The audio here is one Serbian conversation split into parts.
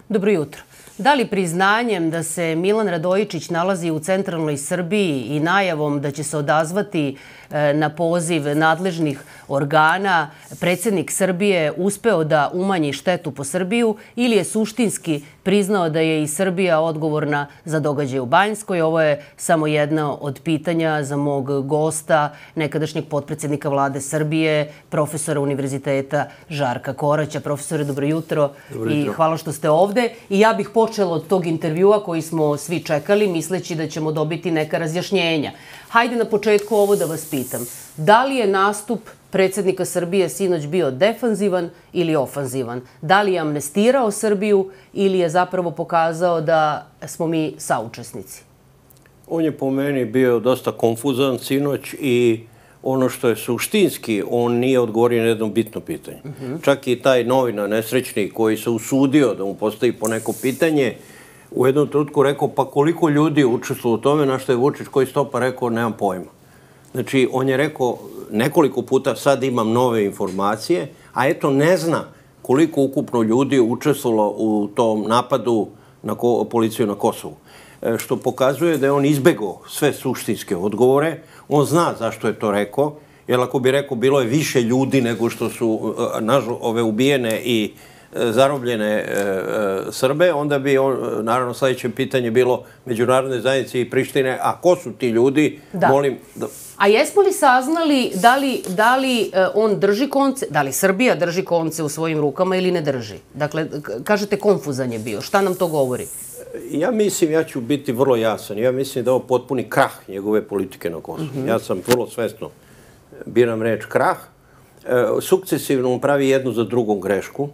Dobro jutro. Da li priznanjem da se Milan Radojičić nalazi u centralnoj Srbiji i najavom da će se odazvati na poziv nadležnih organa, predsjednik Srbije uspeo da umanji štetu po Srbiju ili je suštinski priznao da je i Srbija odgovorna za događaje u Banjskoj? Ovo je samo jedno od pitanja za mog gosta, nekadašnjeg potpredsjednika vlade Srbije, profesora univerziteta Žarka Koraća. Profesore, dobro jutro i hvala što ste ovde. I ja bih počela od tog intervjua koji smo svi čekali, misleći da ćemo dobiti neka razjašnjenja. Hajde na početku ovo da vas pitam. Da li je nastup predsjednika Srbije sinoć bio defanzivan ili ofanzivan? Da li je amnestirao Srbiju ili je zapravo pokazao da smo mi saučesnici? On je po meni bio dosta konfuzan sinoć i ono što je suštinski, on nije odgovorio na jedno bitno pitanje. Čak i taj novinar nesrećni koji se usudio da mu postavi po neko pitanje, u jednom trenutku rekao pa koliko ljudi je učestvovalo u tome, na što je Vučić koji stopa rekao nemam pojma. Znači, on je rekao nekoliko puta sad imam nove informacije, a eto ne zna koliko ukupno ljudi je učestvovalo u tom napadu na policiju na Kosovu. Što pokazuje da je on izbegao sve suštinske odgovore. On zna zašto je to rekao, jer ako bi rekao bilo je više ljudi nego što su ove ubijene i zarobljene Srbe, onda bi, naravno, sljedeće pitanje bilo međunarodne zajednice i Prištine, a ko su ti ljudi? Molim da... A jesmo li saznali da li on drži konce, da li Srbija drži konce u svojim rukama ili ne drži? Dakle, kažete konfuzan je bio. Šta nam to govori? Ja mislim, ja ću biti vrlo jasan. Ja mislim da je ovo potpuni krah njegove politike na Kosovu. Ja sam vrlo svesno biram reč krah. Sukcesivno on pravi jednu za drugom grešku.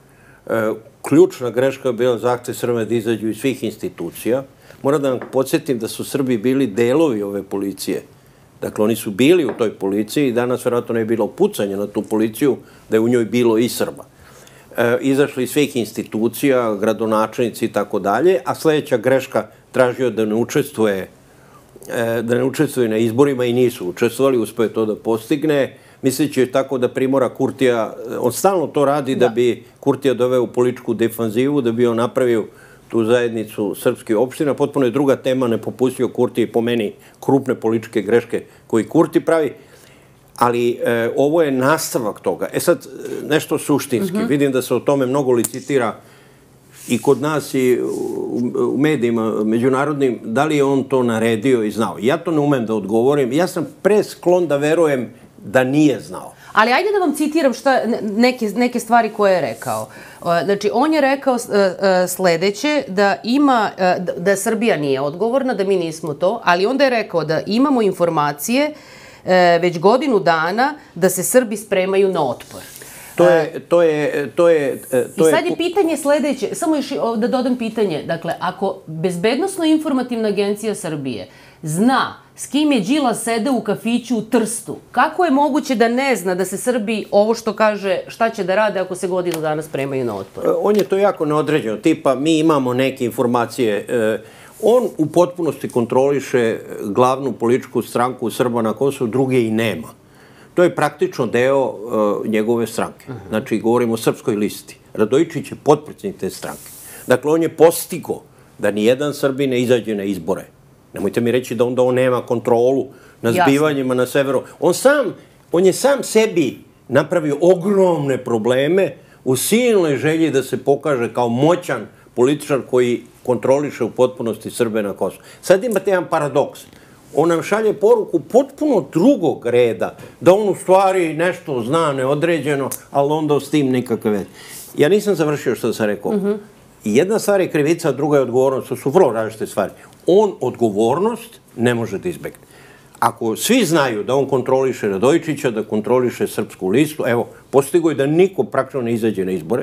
Ključna greška je bila zahtev Srbije da izađu iz svih institucija. Moram da vam podsjetim da su Srbi bili delovi ove policije. Dakle, oni su bili u toj policiji i danas vjerojatno ne je bilo pucanje na tu policiju, da je u njoj bilo i Srba. Izašli iz svih institucija, gradonačelnici i tako dalje, a sljedeća greška tražio da ne učestvuje na izborima i nisu učestvovali, uspio je to da postigne, misleći je tako da primora Kurtija, on stalno to radi da bi Kurtija doveo u političku defanzivu, da bi on napravio tu zajednicu srpskih opština. Potpuno je druga tema, ne popustio Kurti po meni krupne političke greške koji Kurti pravi, ali ovo je nastavak toga. Sad, nešto suštinski. Vidim da se o tome mnogo licitira i kod nas i u medijima međunarodnim, da li je on to naredio i znao. Ja to ne umem da odgovorim. Ja sam presklon da verujem da nije znao. Ali ajde da vam citiram neke stvari koje je rekao. Znači, on je rekao sledeće, da Srbija nije odgovorna, da mi nismo to, ali onda je rekao da imamo informacije već godinu dana da se Srbi spremaju na otpor. I sad je pitanje sledeće, samo još da dodam pitanje, dakle, ako Bezbednosno-informativna agencija Srbije zna s kim je Đilas sedeo u kafiću u Trstu, kako je moguće da ne zna da se Srbi, ovo što kaže, šta će da rade ako se godinu dana spremaju na otpor? On je to jako neodređeno, tipa mi imamo neke informacije. On u potpunosti kontroliše glavnu političku stranku Srba na Kosovu, druge i nema. To je praktično deo njegove stranke. Znači, govorimo o Srpskoj listi. Radojičić je potpredsjednik te stranke. Dakle, on je postigao da nijedan Srbin ne izađe na izbore. Nemojte mi reći da onda on nema kontrolu na zbivanjima na severu. On je sam sebi napravio ogromne probleme u silnoj želji da se pokaže kao moćan političar koji kontroliše u potpunosti Srbe na Kosovu. Sad imate jedan paradoks. On nam šalje poruku potpuno drugog reda, da on u stvari nešto zna neodređeno, ali onda s tim nikakve veze. Ja nisam završio što sam rekao. Jedna stvar je krivica, druga je odgovornost. To su vrlo različite stvari. On odgovornost ne može da izbegne. Ako svi znaju da on kontroliše Radojičića, da kontroliše Srpsku listu, evo, postigo je da niko praktično ne izađe na izbore,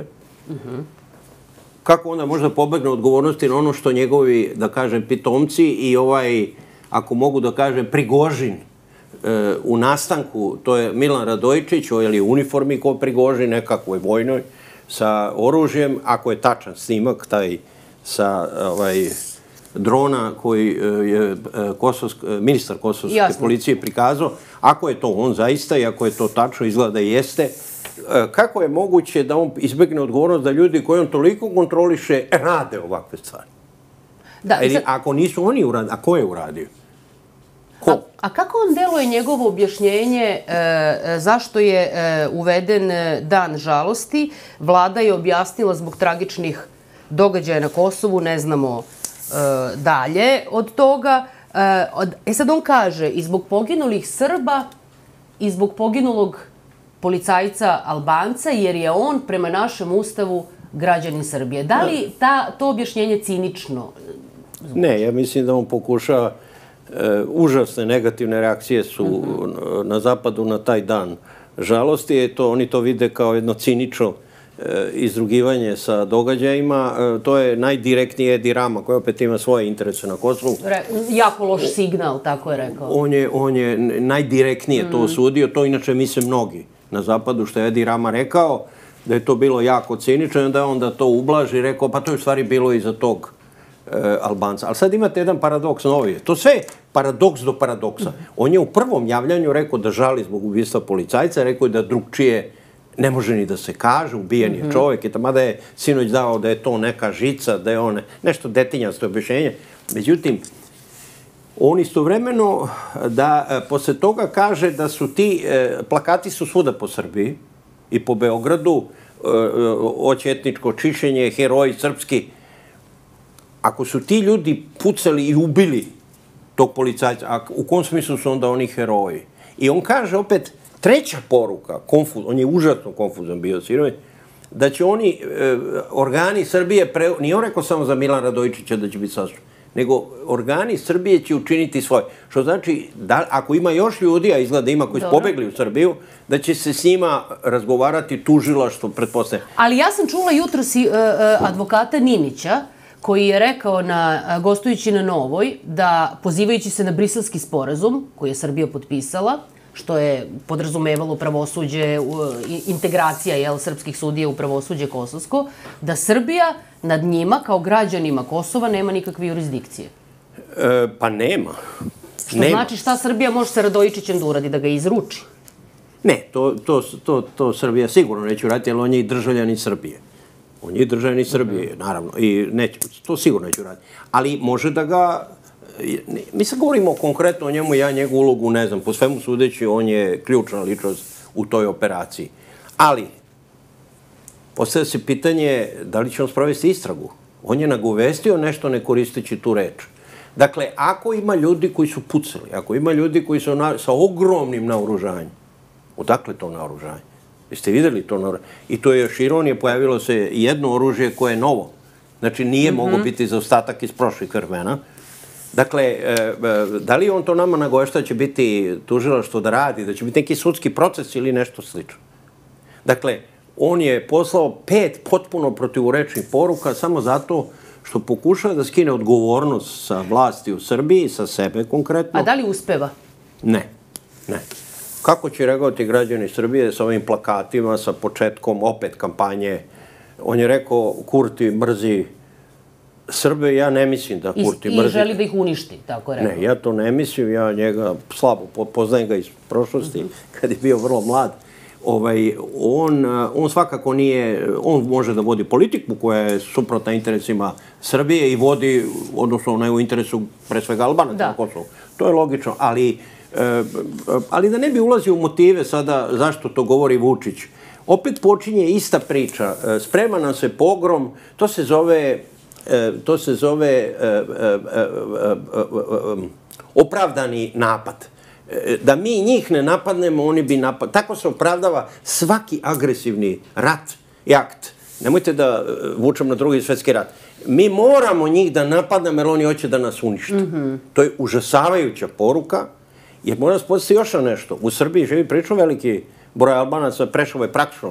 kako onda možda pobegne odgovornosti na ono što njegovi, da kažem, pitomci i ako mogu da kažem, Prigožin u nastanku, to je Milan Radojičić, ili u uniformi kao Prigožin, nekakvoj vojnoj, sa oružjem, ako je tačan snimak, taj sa drona koji je ministar kosovske policije prikazao, ako je to on zaista i ako je to tačno, izgleda da jeste, kako je moguće da on izbegne odgovornost da ljudi koji on toliko kontroliše rade ovakve stvari? Ako nisu oni uradili, a ko je uradio? A kako on deluje njegovo objašnjenje zašto je uveden dan žalosti? Vlada je objasnila zbog tragičnih događaja na Kosovu, ne znamo dalje od toga. Sad on kaže i zbog poginulih Srba i zbog poginulog policajca Albanca, jer je on prema našem ustavu građanin Srbije. Da li to objašnjenje cinično? Ne, ja mislim da on pokušava, užasne negativne reakcije su na zapadu na taj dan žalosti, oni to vide kao jedno cinično izrugivanje sa događajima. To je najdirektnije Edi Rama, koji opet ima svoje interese na Kosovu. Jako loš signal, tako je rekao. On je najdirektnije to osudio, to inače misle mnogi na zapadu, što je Edi Rama rekao, da je to bilo jako cinično i onda to ublaži i rekao, pa to je u stvari bilo iza tog Albanca. Ali sad imate jedan paradoks novi. To sve je paradoks do paradoksa. On je u prvom javljanju rekao da žali zbog ubistva policajca, rekao je da drugčije ne može ni da se kaže, ubijen je čovjek, mada je sinoć dao da je to neka žica, da je on nešto detinjasto objašnjenje. Međutim, on istovremeno da posle toga kaže da su ti plakati su svuda po Srbiji i po Beogradu, hoće etničko čišćenje, heroji srpski. Ako su ti ljudi pucali i ubili tog policajca, u kom smislu su onda oni heroji? I on kaže opet, treća poruka, on je užasno konfuzan bio, da će oni, organi Srbije, nije on rekao samo za Milan Radojičića da će biti saslušan, nego organi Srbije će učiniti svoje. Što znači, ako ima još ljudi, a izgleda ima koji su pobegli u Srbiju, da će se s njima razgovarati tužilaštvo, pretpostavljam. Ali ja sam čula jutros advokata Ninića, koji je rekao, gostujući na Novoj, da pozivajući se na Briselski sporazum, koji je Srbija potpisala, što je podrazumevalo pravosuđe, integracija srpskih sudija u pravosuđe kosovsko, da Srbija nad njima, kao građanima Kosova, nema nikakve jurisdikcije. Pa nema. Što znači šta Srbija može sa Radojičićem da uradi, da ga izruči? Ne, to Srbija sigurno neće uraditi, jer on je i državljanin Srbije. On je državljanin Srbije, naravno, i to sigurno neće uraditi. Ali može da ga... Mi sad govorimo konkretno o njemu, ja njegovu ulogu ne znam, po svemu sudeći on je ključna ličnost u toj operaciji. Ali, postavlja se pitanje da li će on sprovesti istragu. On je nagovestio nešto ne koristeći tu reč. Dakle, ako ima ljudi koji su pucali, ako ima ljudi koji su sa ogromnim naoružanjem, odakle to naoružanje? Jeste videli to naoružanje? I to je još ironije, pojavilo se jedno oružje koje je novo. Znači, nije moglo biti zaostatak iz prošlih vremena. Dakle, da li on to nama nagovešta da će biti tužilaštvo da radi, da će biti neki sudski proces ili nešto slično? Dakle, on je poslao 5 potpuno protivurečnih poruka samo zato što pokušava da skine odgovornost sa vlasti u Srbiji, sa sebe konkretno. A da li uspeva? Ne, ne. Kako će reagovati građani Srbije sa ovim plakatima, sa početkom opet kampanje? On je rekao, Kurti mrzi Srbe, ja ne mislim da Kurti mrzi. I želi da ih uništi, tako je rekao. Ne, ja to ne mislim, ja njega slabo poznajem ga iz prošlosti, kad je bio vrlo mlad. On svakako nije, on može da vodi politiku koja je suprotna interesima Srbije i vodi, odnosno ne u interesu pre svega Albanaca na Kosovu. To je logično, ali da ne bi ulazio u motive sada zašto to govori Vučić. Opet počinje ista priča, sprema nam se pogrom, to se zove opravdani napad. Da mi njih ne napadnemo, oni bi napadali. Tako se opravdava svaki agresivni rat i akt. Nemojte da vučem na Drugi svjetski rat. Mi moramo njih da napadnemo jer oni hoće da nas unište. To je užasavajuća poruka, jer mora se podsjetiti još na nešto. U Srbiji živi prilično veliki broj Albanaca, Preševo je praktično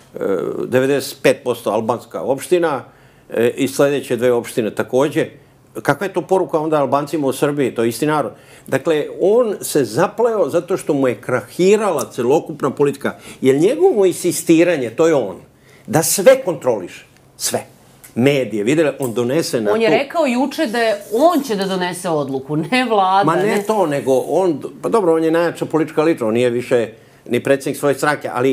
95% albanska opština i sljedeće 2 opštine takođe. Kakva je to poruka onda Albancima u Srbiji? To je isti narod. Dakle, on se zapleo zato što mu je krahirala celokupna politika. Jer njegovo insistiranje, to je on, da sve kontroliše. Sve. Medije, vidjeli, on donese na to... On je rekao juče da on će da donese odluku, ne vlada. Ma ne to, nego on... Pa dobro, on je najjača politička ličnost, on nije više ni predsjednik svoje stranke, ali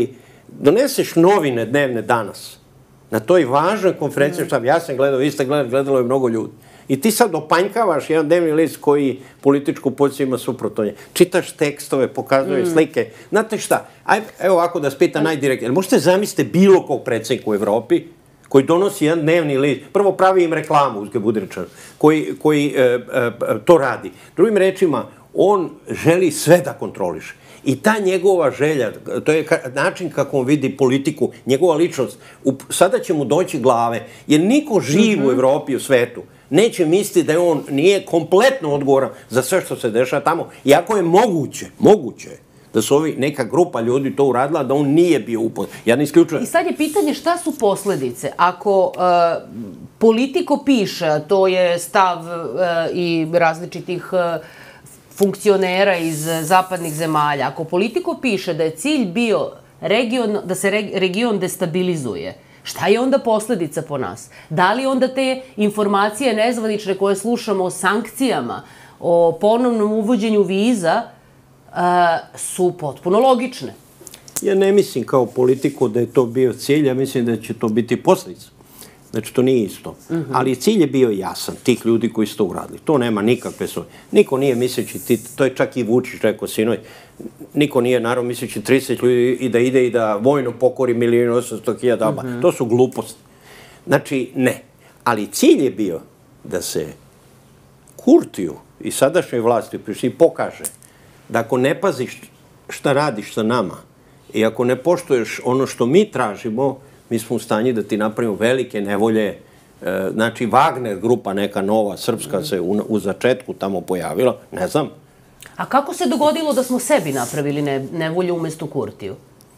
doneseš novine dnevne danas, na toj važnoj konferenciji, šta ja sam gledao, vi ste gledalo je mnogo ljudi. I ti sad opanjkavaš jedan dnevni list koji političku poziciju ima suprotno nje. Čitaš tekstove, pokazuje slike. Znate šta, evo ovako da spita najdirektnije. Možete zamislite bilo kog predsjednika u Evropi koji donosi jedan dnevni list, prvo pravi im reklamu, uzge Budričar, koji to radi. Drugim rečima, on želi sve da kontroliše. I ta njegova želja, to je način kako on vidi politiku, njegova ličnost, sada će mu doći glave, jer niko živ u Evropi, u svetu, neće misliti da on nije kompletno odgovoran za sve što se dešava tamo, iako je moguće da su neka grupa ljudi to uradila, da on nije bio upoznat. Ja ne isključujem. I sad je pitanje šta su posledice. Ako Politiko piše, a to je stav i različitih funkcionera iz zapadnih zemalja, ako Politiko piše da je cilj bio da se region destabilizuje, šta je onda posledica po nas? Da li onda te informacije nezvanične koje slušamo o sankcijama, o ponovnom uvođenju viza, su potpuno logične? Ja ne mislim kao Politiko da je to bio cilj, ja mislim da će to biti posledica. Znači, to nije isto. Ali cilj je bio jasan, tih ljudi koji su to uradili. To nema nikakve svoje. Niko nije misleći, to je čak i Vučić rekao sinoj, niko nije naravno misleći 30 ljudi i da ide i da vojno pokori 1.800.000 Alba. To su gluposti. Znači, ne. Ali cilj je bio da se Kurtiju i sadašnjoj vlasti pokaže da ako ne paziš šta radiš sa nama i ako ne poštuješ ono što mi tražimo, mi smo u stanju da ti napravimo velike nevolje. Znači, Wagner grupa neka nova, srpska se u začetku tamo pojavila, ne znam. A kako se dogodilo da smo sebi napravili nevolju umesto Kurtiju?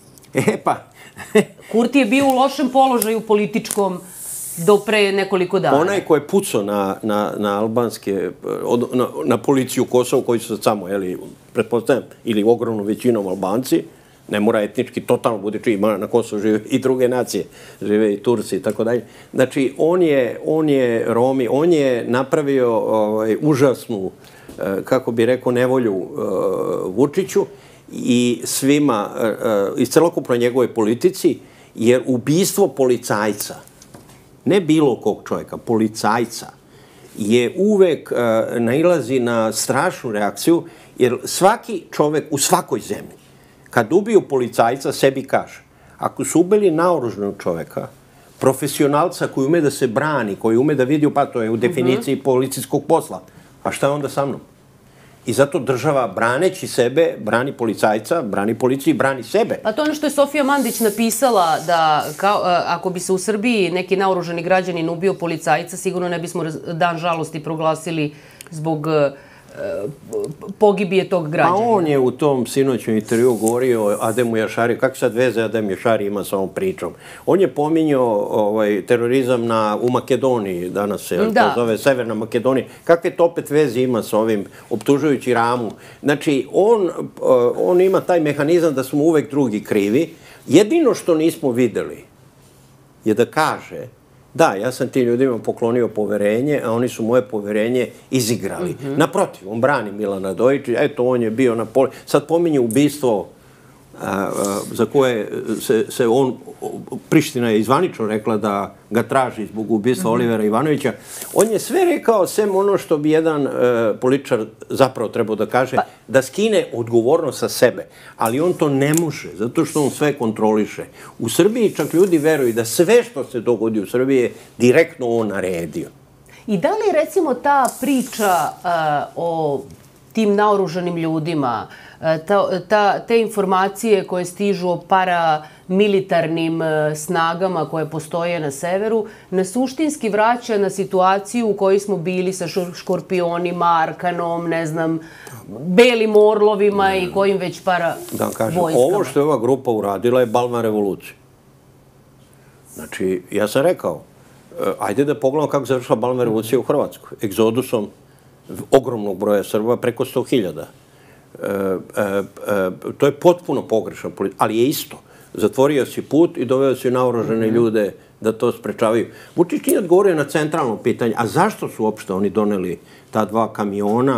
Kurti je bio u lošem položaju političkom do pre nekoliko dana. Onaj ko je pucao na albanske, na policiju Kosova, koji su samo, pretpostavljam, ili ogromnom većinom Albanci, ne mora etnički totalno bude čiji, na Kosovu žive i druge nacije, žive i Turci i tako dalje. Znači, on je Romi, on je napravio užasnu, kako bi rekao, nevolju Vučiću i svima, i celokupno njegove politici, jer ubistvo policajca, ne bilo kog čovjeka, policajca, je uvek nailazi na strašnu reakciju, jer svaki čovjek u svakoj zemlji, kad ubiju policajca, sebi kaže, ako su ubili naoružanog čoveka, profesionalca koji ume da se brani, koji ume da vidi, pa to je u definiciji policijskog posla, a šta je onda sa mnom? I zato država, braneći sebe, brani policajca, brani policiju i brani sebe. Pa to je ono što je Sofija Mandić napisala, da ako bi se u Srbiji neki naoružani građanin ubio policajca, sigurno ne bismo dan žalosti proglasili zbog pogibije tog građanina. A on je u tom sinoćnom intervju govorio o Ademu Jašariju. Kakve sad veze Adem Jašari ima sa ovom pričom? On je pominjao terorizam u Makedoniji, danas se to zove Severna Makedonija. Kakve to opet veze ima sa ovim optužujući Ramu? Znači, on ima taj mehanizam da smo uvek drugi krivi. Jedino što nismo videli je da kaže da, ja sam ti ljudima poklonio poverenje, a oni su moje poverenje izigrali. Naprotiv, on brani Milana Dojičića, eto, on je bio na poli. Sad pominje ubistvo za koje se on, Priština je izvanično rekla da ga traži zbog ubistva Olivera Ivanovića. On je sve rekao, sem ono što bi jedan političar zapravo trebao da kaže, da skine odgovornost sa sebe. Ali on to ne može, zato što on sve kontroliše. U Srbiji čak ljudi veruju da sve što se dogodi u Srbiji je direktno on naredio. I da li, recimo, ta priča o tim naoružanim ljudima, te informacije koje stižu o paramilitarnim snagama koje postoje na severu, nas suštinski vraća na situaciju u kojoj smo bili sa Škorpionima, Arkanom, ne znam, Belim orlovima i kojim već vojskama. Ovo što je ova grupa uradila je balvan revolucije. Znači, ja sam rekao, ajde da pogledamo kako završila balvan revolucija u Hrvatskoj. Egzodusom ogromnog broja Srba, preko 100.000. To je potpuno pogrešno, ali je isto. Zatvorio si put i doveo si naoružane ljude da to sprečavaju. Vučić nije odgovorio na centralno pitanje, a zašto su uopšte oni doneli ta 2 kamiona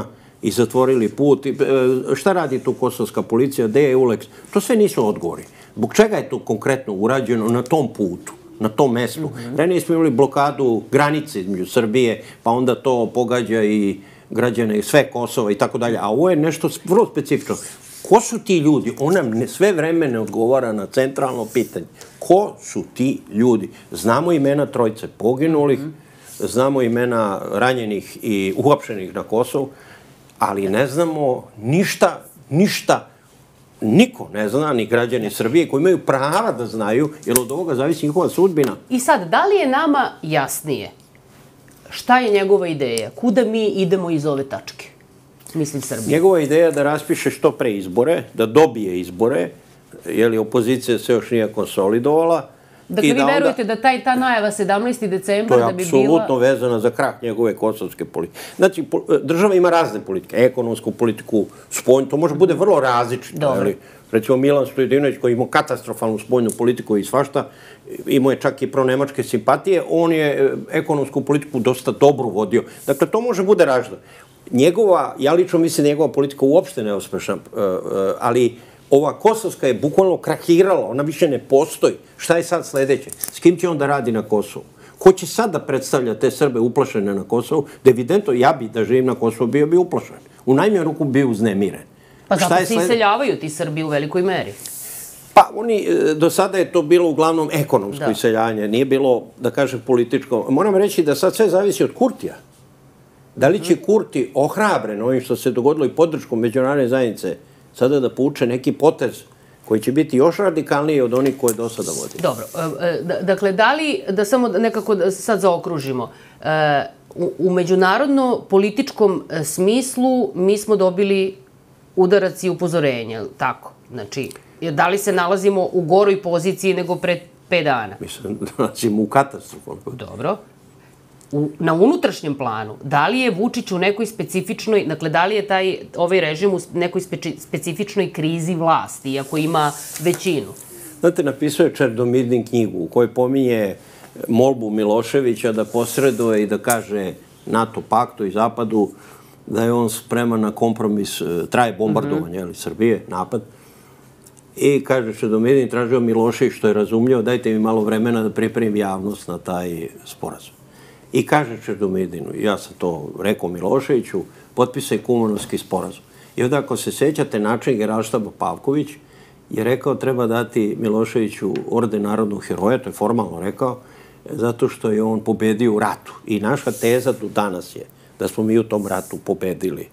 i zatvorili put. Šta radi tu kosovska policija, gde je EULEX? To sve nisu odgovori. Zbog čega je to konkretno urađeno na tom putu, na tom mestu? Ranije smo imali blokadu granice između Srbije, pa onda to pogađa i građane sve Kosova i tako dalje. A ovo je nešto vrlo specifično. Ko su ti ljudi? On nam sve vreme ne odgovara na centralno pitanje. Ko su ti ljudi? Znamo imena trojice poginulih, znamo imena ranjenih i uhapšenih na Kosovu, ali ne znamo ništa, niko ne zna, ni građani Srbije koji imaju prava da znaju, jer od ovoga zavisi njihova sudbina. I sad, da li je nama jasnije šta je njegova ideja? Kuda mi idemo iz ove tačke? Mislim Srbije. Njegova ideja je da raspiše što pre izbore, da dobije izbore, jer opozicija se još nije konsolidovala. Dakle, vi verujete da ta najava 17. decembar da bi bila... To je apsolutno vezana za krah njegove kosovske politike. Znači, država ima razne politike, ekonomsku politiku, spoljnu, to može bude vrlo različito. Recimo, Milan Stojadinović, koji imao katastrofalnu spoljnu politiku i svašta, imao je čak i pronemačke simpatije, on je ekonomsku politiku dosta dobro vodio. Dakle, to može bude različito. Ja lično mislim da njegova politika uopšte neuspešna, ali ova kosovska je bukvalno krahirala, ona više ne postoji. Šta je sad sledeće? S kim će on da radi na Kosovu? Ko će sad da predstavlja te Srbe uplašene na Kosovu? Da evidentno, ja bi da živim na Kosovu bio bi uplašen. U najmanju ruku bio uznemiren. Pa zato se iseljavaju ti Srbi u velikoj meri. Pa oni, do sada je to bilo uglavnom ekonomsko iseljanje, nije bilo, da kažem, političko. Moram reći da sad sve zavisi od Kurtija. Da li će Kurti ohrabren ovim što se dogodilo i podrškom međunarodne zajednice sada da povuče neki potez koji će biti još radikalniji od onih koje do sada vodi? Dobro. Dakle, da li, da samo nekako sad zaokružimo, u međunarodno-političkom smislu mi smo dobili udarac i upozorenja, tako? Znači, da li se nalazimo u goroj poziciji nego pre 5 dana? Mislim, da nalazimo u katastrofu. Dobro. Na unutrašnjem planu, da li je Vučić u nekoj specifičnoj, dakle, da li je ovaj režim u nekoj specifičnoj krizi vlasti, iako ima većinu? Znate, napisao je Čerdomidin knjigu u kojoj pominje molbu Miloševića da posreduje i da kaže NATO paktu i Zapadu da je on spreman na kompromis, traje bombardovanje Srbije, napad. I kaže Čerdomidin, tražio Milošević, što je razumljivo, dajte mi malo vremena da pripremim javnost na taj sporazum. I kaže Čerdomidinu, ja sam to rekao Miloševiću, potpisaj Kumanovski sporazum. I onda ako se sećate, načelnik Generalštaba Pavković je rekao treba dati Miloševiću orden narodnog heroja, to je formalno rekao, zato što je on pobedio u ratu. I naša teza do danas je da smo mi u tom ratu pobedili.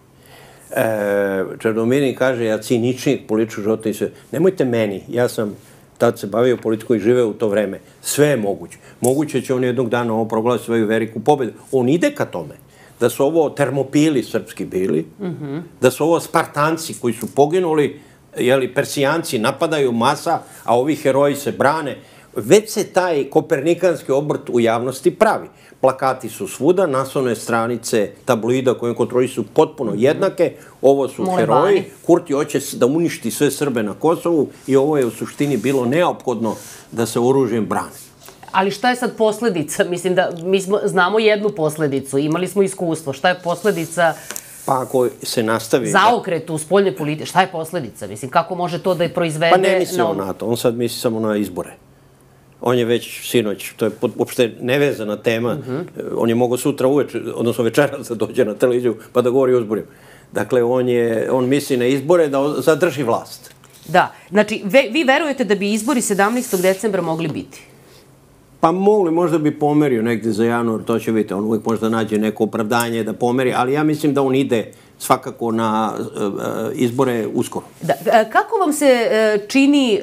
Čerdomidin kaže, ja ciničnik političkog života i sve, nemojte meni, ja sam tad se bavio politikom i živeo u to vreme. Sve je moguće. Moguće će on jednog dana ovo proglasiti svoju veliku pobedu. On ide ka tome. Da su ovo termopili srpski bili, da su ovo Spartanci koji su poginuli, Persijanci napadaju masa, a ovi heroji se brane. Već se taj kopernikanski obrt u javnosti pravi. Plakati su svuda, naslovne stranice tabloida koje kontrolišu potpuno jednake. Ovo su heroji. Kurti hoće da uništi sve Srbe na Kosovu i ovo je u suštini bilo neophodno da se oružjem brane. Ali šta je sad posledica? Mislim da mi znamo jednu posledicu, imali smo iskustvo. Šta je posledica? Pa ako se nastavi... Zaokret u spoljne politike. Šta je posledica? Mislim, kako može to da je proizvede... Pa ne misli on na to, on sad misli samo na izbore. On je već sinoć, to je uopšte nevezana tema, on je mogao sutra uveče, odnosno večeras da dođe na televiziju pa da govori o izborima. Dakle, on misli na izbore da zadrži vlast. Da, znači, vi verujete da bi izbori 17. decembra mogli biti? Pa mogli, možda bi pomerio negde za januar, to će vidjeti, on uvijek možda nađe neko opravdanje da pomeri, ali ja mislim da on ide svakako na izbore uskoro. Kako vam se čini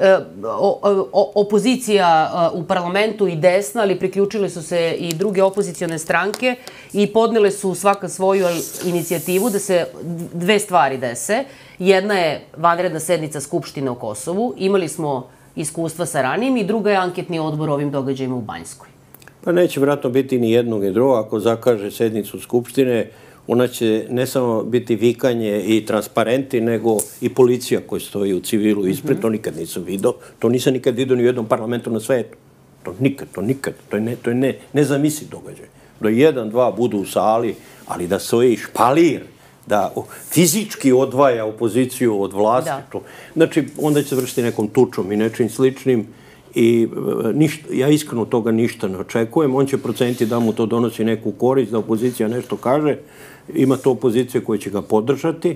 opozicija u parlamentu i desna, ali priključile su se i druge opozicione stranke i podnele su svaka svoju inicijativu da se dve stvari dese. Jedna je vanredna sednica Skupštine o Kosovu, imali smo iskustva sa ranijim, i druga je anketni odbor o ovim događajima u Banjskoj. Pa neće vjerojatno biti ni jednog ni drugog. Ako zakaže sednicu Skupštine, ona će ne samo biti vikanje i transparenti, nego i policija koja stoji u civilu ispred. To nikad nisam vidio. To nisam nikad vidio ni u jednom parlamentu na svetu. To nikad. To je nezamisliv događaj. Da 1, 2 budu u sali, ali da stoji špalir, da fizički odvaja opoziciju od vlasti. Znači, onda će se vršiti nekom tučom i nečim sličnim i ja iskreno toga ništa ne očekujem. On će proceniti da mu to donosi neku korist, da opozicija nešto kaže. Ima to opozicija koja će ga podržati,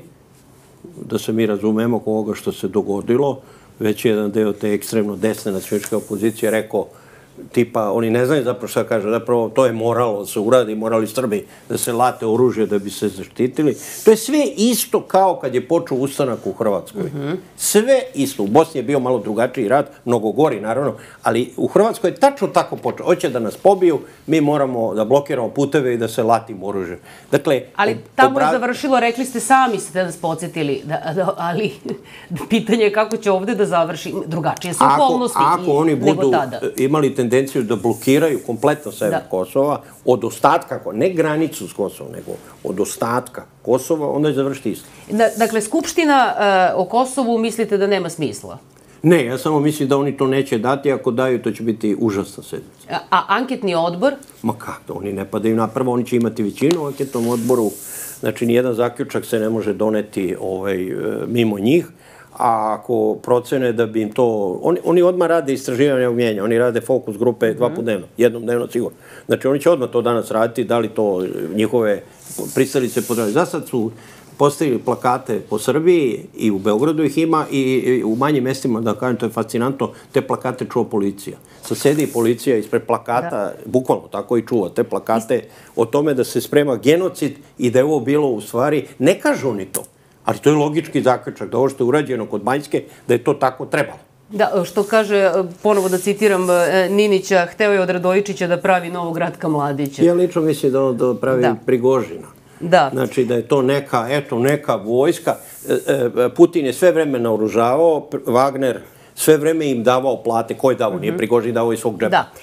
da se mi razumemo oko ovoga što se dogodilo. Već jedan deo te ekstremno desne nacionalističke opozicije rekao, tipa, oni ne znaju zapravo šta kaže, zapravo to je moralo da se uradi, morali Srbi da se late oružje da bi se zaštitili. To je sve isto kao kad je počeo ustanak u Hrvatskoj. Sve isto. U Bosni je bio malo drugačiji rat, mnogo gori naravno, ali u Hrvatskoj je tačno tako počeo. Hoće da nas pobiju, mi moramo da blokiramo puteve i da se latimo oružje. Dakle, ali tamo je završilo, rekli ste sami, ste nas podsjetili, ali pitanje je kako će ovde da završi, drugačije su okolnosti nego tada. Imali tendenciju da blokiraju kompletno sever Kosova od ostatka, ne granicu s Kosovom, nego od ostatka Kosova, onda je završiti isto. Dakle, Skupština o Kosovu mislite da nema smisla? Ne, ja samo mislim da oni to neće dati, ako daju to će biti užasna sedmica. A anketni odbor? Ma kako, oni ne padaju na prvo, oni će imati većinu u anketnom odboru, znači nijedan zaključak se ne može doneti mimo njih, a ako procene da bi im to... Oni odmah rade istraživanje umijenja, oni rade fokus grupe 2 puta dnevno, jednom dnevno sigurno. Znači oni će odmah to danas raditi, da li to njihove pristalice podržavaju. Zasad su postavili plakate po Srbiji i u Beogradu ih ima i u manjim mestima, da kažem, to je fascinantno, te plakate čuva policija. Sad sedi policija ispred plakata, bukvalno tako i čuva te plakate o tome da se sprema genocid i da je ovo bilo u stvari, ne kažu oni to. Ali to je logički zaključak, da ovo što je urađeno kod Banjske, da je to tako trebalo. Da, što kaže, ponovo da citiram Ninića, hteo je od Radojičića da pravi novog Ratka Mladića. Ja lično mislim da pravi Prigožina. Da. Znači da je to neka vojska. Putin je sve vreme naoružavao, Wagner sve vreme im davao plate. Ko je davao? Nije Prigožin davao iz svog džepa. Da.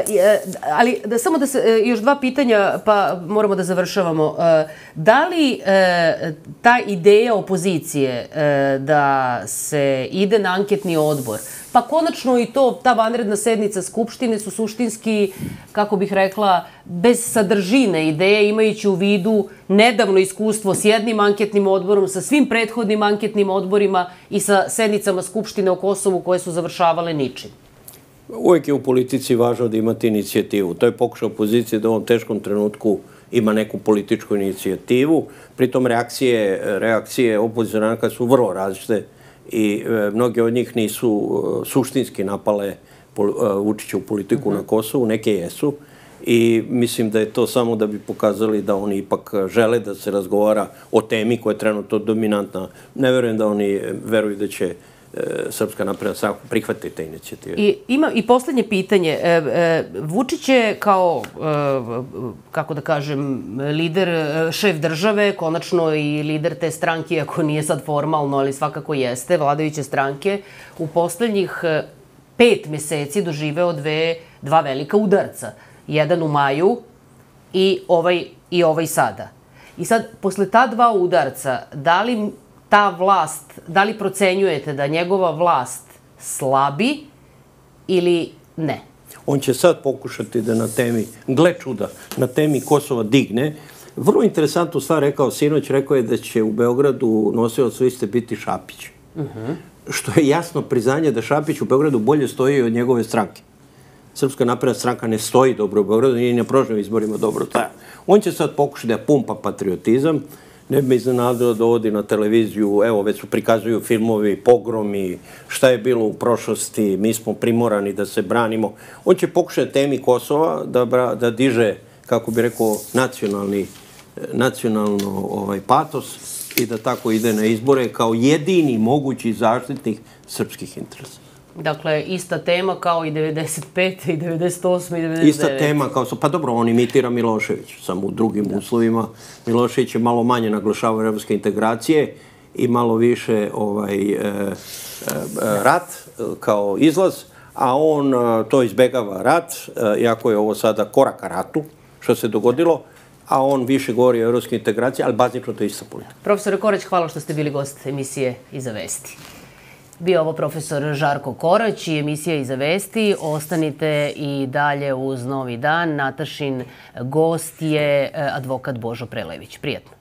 Ali samo da se, još 2 pitanja, pa moramo da završavamo. Da li ta ideja opozicije da se ide na anketni odbor, pa konačno i ta vanredna sednica Skupštine su suštinski, kako bih rekla, bez sadržine ideje, imajući u vidu nedavno iskustvo s jednim anketnim odborom, sa svim prethodnim anketnim odborima i sa sednicama Skupštine o Kosovu koje su završavale ničim? Uvijek je u politici važno da imate inicijativu. To je pokušaj opozicije da u ovom teškom trenutku ima neku političku inicijativu. Pritom reakcije opozicionara su vrlo različite i mnoge od njih nisu suštinski napale Vučićevu politiku na Kosovu, neke jesu. I mislim da je to samo da bi pokazali da oni ipak žele da se razgovara o temi koja je trenutno dominantna. Ne verujem da oni veruju da će Srpska napredna stranka prihvatiti te inicijative. I poslednje pitanje. Vučić je kao, kako da kažem, lider, šef države, konačno i lider te stranke, ako nije sad formalno, ali svakako jeste, vladajuće stranke, u poslednjih 5 meseci doživeo 2 velika udarca. Jedan u maju i ovaj sada. I sad, posle ta 2 udarca, da li ta vlast, da li procenjujete da njegova vlast slabi ili ne? On će sad pokušati da na temi, gle čuda, na temi Kosova digne. Vrlo interesantnu stvar rekao sinoć, rekao je da će u Beogradu nosilac liste biti Šapić. Što je jasno priznanje da Šapić u Beogradu bolje stoji od njegove stranke. Srpska napredna stranka ne stoji dobro u Beogradu, nije na prošlim izborima dobro staja. On će sad pokušati da pumpa patriotizam, ne bi me iznenadilo da ovdje na televiziju, evo, već su prikazuju filmovi, pogromi, šta je bilo u prošlosti, mi smo primorani da se branimo. On će pokušati temi Kosova da diže, kako bi rekao, nacionalno patos i da tako ide na izbore kao jedini mogući zaštitnik srpskih interesa. Dakle, ista tema kao i 95. i 98. i 99. Ista tema kao... Pa dobro, on imitira Milošević, samo u drugim uslovima. Milošević je malo manje naglašavao evropske integracije i malo više rat kao izlaz, a on to izbegava rat, iako je ovo sada korak ka ratu, što se dogodilo, a on više govori o evropskoj integraciji, ali bazično to je ista politika. Profesore Korać, hvala što ste bili gost emisije Iza vesti. Bio ovo profesor Žarko Korać i emisija Iza vesti. Ostanite i dalje uz Novi dan. Natašin gost je advokat Božo Prelević. Prijetno.